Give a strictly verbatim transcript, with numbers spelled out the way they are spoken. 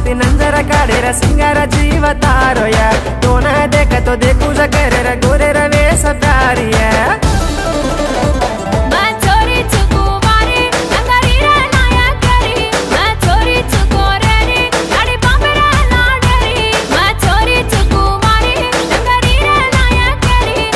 नंजर काढ़े रे सिंगार जीव तारो यार तो न देख तो देखू ज करे रे।